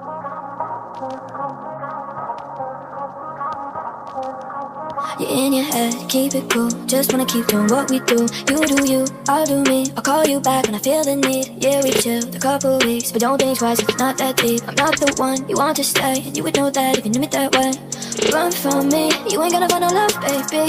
You're in your head, keep it cool. Just wanna keep doing what we do. You do you, I'll do me. I'll call you back when I feel the need. Yeah, we chilled a couple weeks, but don't think twice, it's not that deep. I'm not the one you want to stay, and you would know that if you knew me that way. Run from me, you ain't gonna find no love, baby.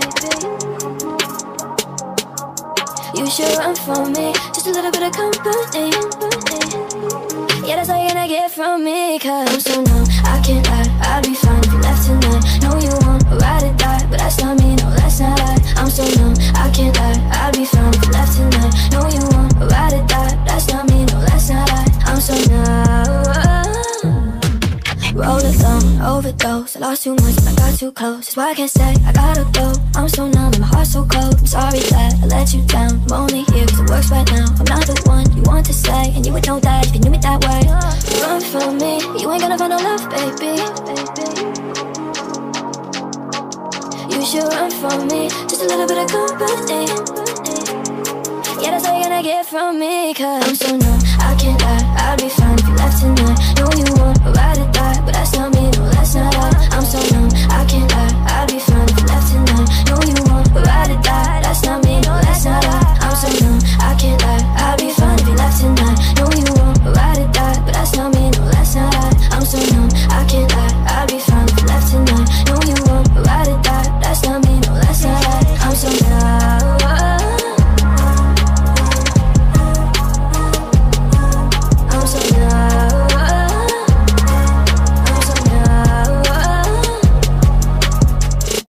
You should run from me, just a little bit of company. Yeah, that's all you're gonna get from me, cause I'm so numb, I can't lie. I'd be fine if you left tonight. Know you want a ride or die, but that's not me, no, that's not I. I'm so numb, I can't lie. I'd be fine if you left tonight. Know you want a ride or die, but that's not me, no, that's not I. I'm so numb. Roll alone, overdose. I lost too much when I got too close. That's why I can't say I gotta go. I'm so numb and my heart's so cold. I'm sorry that I let you down. I'm only here cause it works right now. I'm not the one you want to say, and you would know that if you knew me that way. Run from me, you ain't gonna find no love, baby. You should run from me, just a little bit of company. Yeah, that's all you're gonna get from me, cause I'm so numb, I can't lie. I'd be fine if you left tonight. Know you